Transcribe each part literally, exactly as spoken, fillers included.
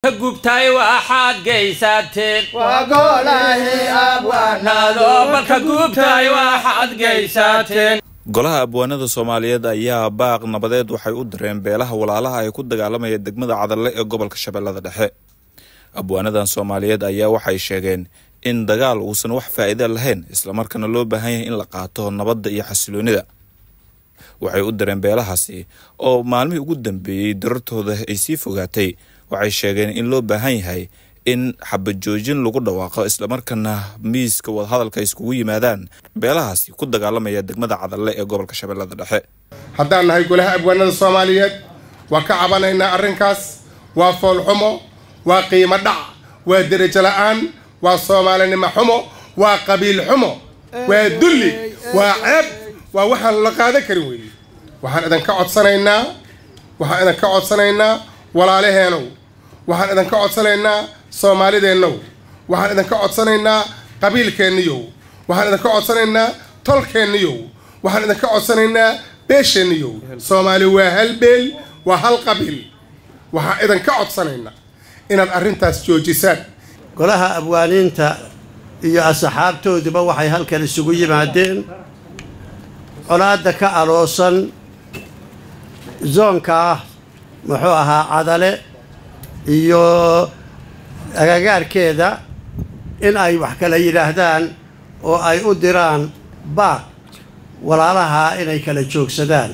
كجوبتاي واحد جيساتين وقوله أبوانا ذوب كجوبتاي واحد جيساتين golaha abwaanada Soomaaliyeed ayaa baaq nabadeed waxay u direen beelaha walaalaha ay ku dagaalamayeen degmada Cadalle ee gobolka Shabeellada Dhexe. Abwaanadan Soomaaliyeed ayaa waxay sheegeen in dagaal uusan wax faa'iido lahayn isla markaana loo baahan yahay in la qaato nabadda iyo xasiloonida. Waxay u direen beelahaasi oo maalmihii ugu dambeeyay darartooda ay sii fogaatay. Waxay sheegeen in loo baahan yahay in xabad joojin lagu dhawaaqo isla markaana miiska wada hadalka iskugu yimaadaan beelahaasi ku dagaalamaya degmada Cadalle ee gobolka Shabeellada Dhexe. haddaan nahay golaha abwaanada Soomaaliyeed waa ka cabanaynaa arrinkaas waa fool xumo waa qiimo dhac waa darajo la'aan waa Soomaalinimo xumo waa qabiil xumo waa dulli waa ceeb waa waxaan la qaadan karin weeye waxaan idan ka codsanaynaa waxaan idan ka codsanaynaa walaalaheenow waxaan idan ka codsanaynaa Soomaalideennow waxaan idan ka codsanaynaa qabiilkeenniyow waxaan idan ka codsanaynaa tolkeenniyow waxaan idan ka codsanaynaa beesheenniyow Soomaali waa hal beel waa hal qabiil waxaan idan ka codsanaynaa inaad arrintaas joojisaan golaha abwaaniinta iyo asxaabtooduba waxay halkan isugu yimaadeen colaadda ka aloosan zoonka muxuu ahaa Cadalle iyo agagaarkeeda in ay wax kala yiraahdaan oo ay u diraan baaq walaalaha inay kala joogsadaan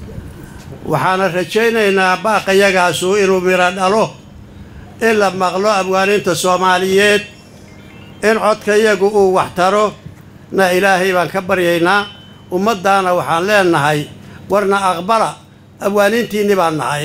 waxaana rajaynaynaa baaqayagaasu inuu miro dhalo in la maqlo abwaaniinta Soomaaliyeed in codkayagu uu wax taro na Ilaahay baan ka baryaynaa ummaddaana waxaan leenahay warna aqbala abwaaniintiinni baan nahay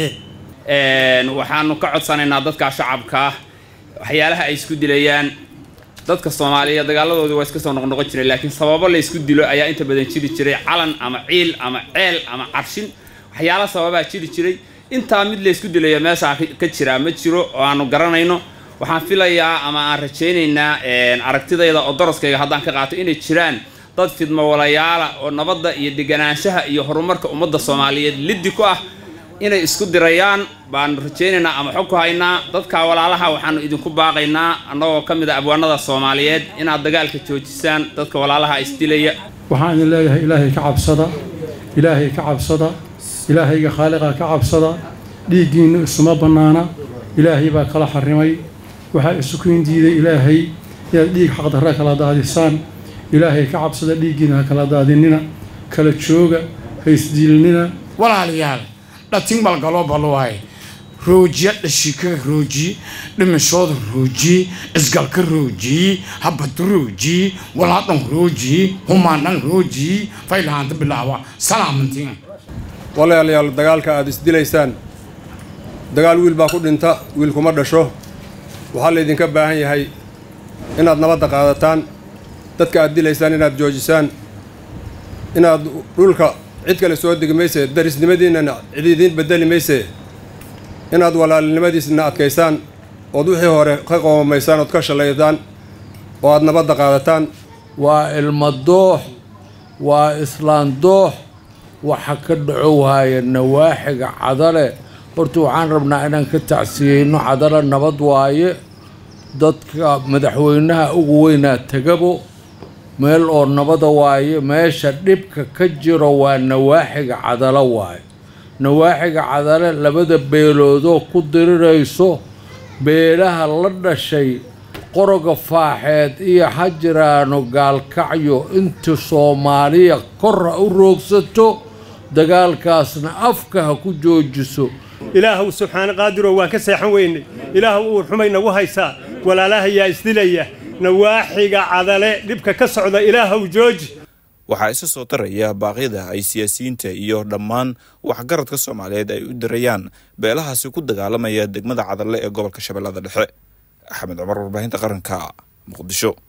een waxaanu ka codsanaynaa dadka shacabka waxyaalaha ay isku dilayaan dadka Soomaaliyeed dagaaladooda waa iska soo noqnoqon jiray laakiin sababo la isku dilo ayaa inta badan jiri jiray calan ama ciil ama ceel ama carshin waxyaalaha sababa jiri jiray inta mid la isku dilayo meesha ka jira ma jiro oo aanu garanayno waxaan filayaa ama aan rajaynaynaa een aragtidayda oo daraskayga haddaan ka qaato inay jiraan dad fidmo walayaala oo nabadda iyo deganaanshaha iyo horumarka ummadda Soomaaliyeed liddi ku ah inay isku dirayaan baan rajaynaynaa ama xog ku haynaa dadka walaalaha waxaan idinku baaqaynaa annagoo ka mid ah abwaanada Soomaaliyeed inaad dagaalka joojisaan dadka walaalaha isdilaya waxaan leeyahay Ilaahay ka cabsada Ilaahay ka cabsada Ilaahayga Khaaliqa ka cabsada dhiigiina isma banaana Ilaahay baa kala xarimay waxa isku diiday Ilaahay yaa dhiig xaq darra kala daadisaan Ilaahay ka cabsada dhiigiina kala daadinina kala jooga haysdiilnina walaalayaal dhatin balgalo balwaay roojiya dhashika rooji dhimashooda rooji isgalka rooji habad rooji walaadan rooji humaanan rooji faylaanta bilaawa salaamantiin walaalayaal dagaalka aad isdilaysaan dagaal wiil baa ku dhinta wiil kuma dhasho waxa la idinka baahan yahay inaad nabadda qaadataan dadka aad dilaysaan inaad joojisaan inaad dhulka cid kale soo degmayse darisnimadiina cid idin bedeli mayse inaad walaalnimadiisna adkaysaan oo wixii hore ka qoomaysaan oo ka shaleeyaan oo aad nabadda qaadataan waa ilmo doox waa islaan doox waxa ka dhaco waaya nawaaxiga Cadalle horta waxaan rabnaa inaan ka tacsiyeyno Cadalle nabad waaye dadka madaxweynaha ugu weynaa tagabo meel oo nabada waaye meesha dhibka ka jiro waa nawaaxiga Cadalle waaye nawaaxiga Cadalle labada beeloodoo ku dirirayso beelaha la dhashay qoroga faaxeed iyo xajiraano gaalkacyo inta Soomaaliya kor u roogsato dagaalkaasna afka ha ku joojiso ilaahu subxaana qaadiro waan ka seexan weynay ilaahu uu xumay nagu haysaa walaalaha yaa isdilaya nawaaxiga Cadalle dhibka ka socda ilaahu jooji waxa isa soo taraya baaqyada ay siyaasiyiinta iyo dhammaan waxgaradka Soomaaliyeed ay u dirayaan beelahaasi ku dagaalamaya degmada Cadalle ee gobolka Shabeellada Dhexe. Axmed Cumar warbaahinta qaranka Muqdisho.